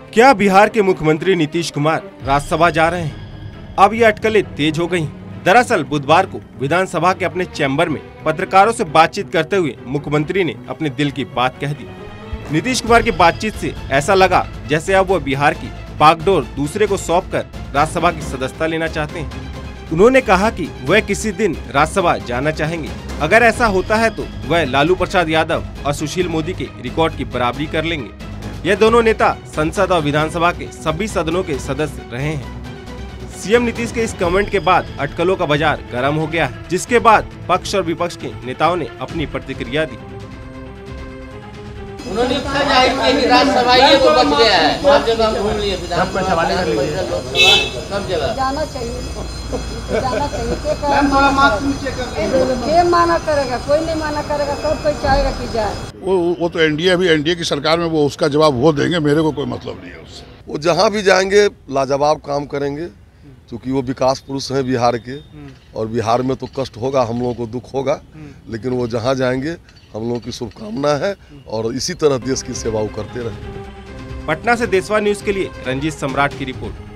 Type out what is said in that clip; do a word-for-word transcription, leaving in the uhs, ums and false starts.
क्या बिहार के मुख्यमंत्री नीतीश कुमार राज्यसभा जा रहे हैं? अब ये अटकलें तेज हो गयी। दरअसल बुधवार को विधानसभा के अपने चैम्बर में पत्रकारों से बातचीत करते हुए मुख्यमंत्री ने अपने दिल की बात कह दी। नीतीश कुमार की बातचीत से ऐसा लगा जैसे अब वो बिहार की बागडोर दूसरे को सौंपकर राज्यसभा की सदस्यता लेना चाहते हैं। उन्होंने कहा कि वह किसी दिन राज्यसभा जाना चाहेंगे। अगर ऐसा होता है तो वह लालू प्रसाद यादव और सुशील मोदी के रिकॉर्ड की बराबरी कर लेंगे। यह दोनों नेता संसद और विधानसभा के सभी सदनों के सदस्य रहे हैं। सीएम नीतीश के इस कमेंट के बाद अटकलों का बाजार गर्म हो गया है, जिसके बाद पक्ष और विपक्ष के नेताओं ने अपनी प्रतिक्रिया दी। उन्होंने राज्यसभा ये तो बच गया है, सब जगह घूम लिए, विधानसभा सब जगह जाना चाहिए, जाना चाहिए। के माना करेगा, कोई नहीं माना करेगा, सब कोई चाहेगा कि जाए। वो वो तो एनडीए भी एनडीए की सरकार में वो उसका जवाब वो देंगे, मेरे को कोई मतलब नहीं है उससे। वो जहाँ भी जाएंगे लाजवाब काम करेंगे, क्योंकि वो विकास पुरुष हैं बिहार के, और बिहार में तो कष्ट होगा, हम लोगों को दुख होगा, लेकिन वो जहाँ जाएंगे हम लोगों की शुभकामना है और इसी तरह देश की सेवा वो करते रहे। पटना से देशवा न्यूज के लिए रंजीत सम्राट की रिपोर्ट।